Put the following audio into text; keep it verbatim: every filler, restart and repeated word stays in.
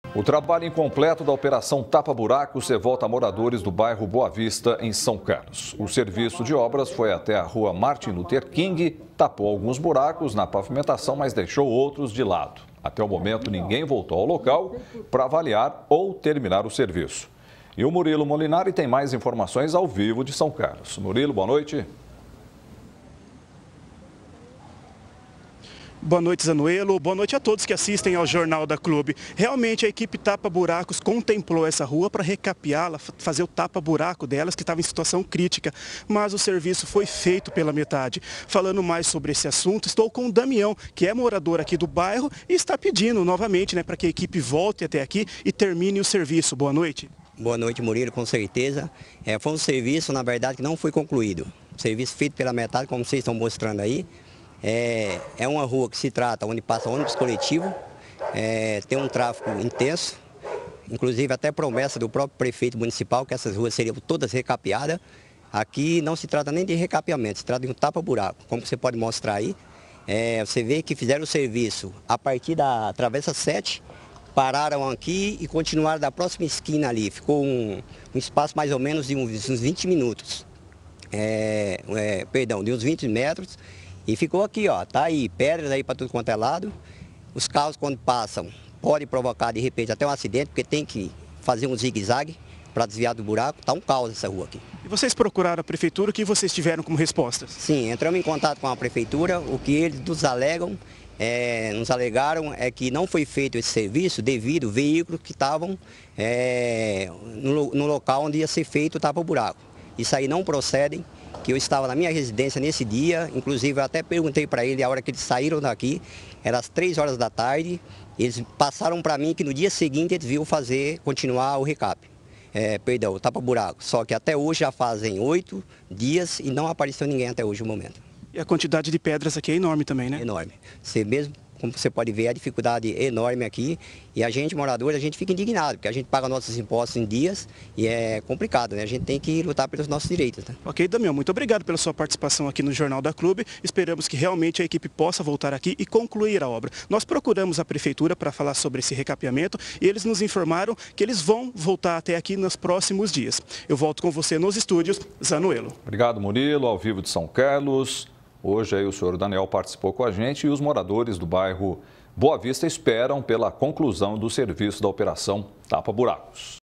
O trabalho incompleto da Operação Tapa Buracos revolta moradores do bairro Boa Vista, em São Carlos. O serviço de obras foi até a rua Martin Luther King, tapou alguns buracos na pavimentação, mas deixou outros de lado. Até o momento, ninguém voltou ao local para avaliar ou terminar o serviço. E o Murilo Molinari tem mais informações ao vivo de São Carlos. Murilo, boa noite. Boa noite, Zanuelo. Boa noite a todos que assistem ao Jornal da Clube. Realmente a equipe Tapa Buracos contemplou essa rua para recapeá-la, fazer o tapa-buraco delas, que estava em situação crítica. Mas o serviço foi feito pela metade. Falando mais sobre esse assunto, estou com o Damião, que é morador aqui do bairro e está pedindo novamente, né, para que a equipe volte até aqui e termine o serviço. Boa noite. Boa noite, Murilo, com certeza. É, foi um serviço, na verdade, que não foi concluído. Serviço feito pela metade, como vocês estão mostrando aí. É, é uma rua que se trata onde passa ônibus coletivo, é, tem um tráfego intenso, inclusive até promessa do próprio prefeito municipal que essas ruas seriam todas recapeadas. Aqui não se trata nem de recapeamento, se trata de um tapa-buraco, como você pode mostrar aí. É, você vê que fizeram o serviço a partir da Travessa sete, pararam aqui e continuaram da próxima esquina ali. Ficou um, um espaço mais ou menos de uns, uns vinte minutos, é, é, perdão, de uns vinte metros. E ficou aqui, ó, tá aí, pedras aí para tudo quanto é lado. Os carros quando passam, pode provocar de repente até um acidente, porque tem que fazer um zigue-zague para desviar do buraco. Tá um caos essa rua aqui. E vocês procuraram a prefeitura, o que vocês tiveram como resposta? Sim, entramos em contato com a prefeitura, o que eles nos alegam, é, nos alegaram é que não foi feito esse serviço devido a veículos que estavam é, no, no local onde ia ser feito o tapa-buraco. Isso aí não procedem. Que eu estava na minha residência nesse dia, inclusive eu até perguntei para ele a hora que eles saíram daqui, era às três horas da tarde, eles passaram para mim que no dia seguinte eles iam fazer, continuar o recap, é, perdão, o tapa-buraco, só que até hoje já fazem oito dias e não apareceu ninguém até hoje no momento. E a quantidade de pedras aqui é enorme também, né? Enorme, você mesmo, como você pode ver, a dificuldade é enorme aqui e a gente, morador, a gente fica indignado, porque a gente paga nossos impostos em dias e é complicado, né? A gente tem que lutar pelos nossos direitos, né? Ok, Damião, muito obrigado pela sua participação aqui no Jornal da Clube. Esperamos que realmente a equipe possa voltar aqui e concluir a obra. Nós procuramos a prefeitura para falar sobre esse recapeamento e eles nos informaram que eles vão voltar até aqui nos próximos dias. Eu volto com você nos estúdios, Zanuelo. Obrigado, Murilo, ao vivo de São Carlos. Hoje aí o senhor Daniel participou com a gente e os moradores do bairro Boa Vista esperam pela conclusão do serviço da Operação Tapa Buracos.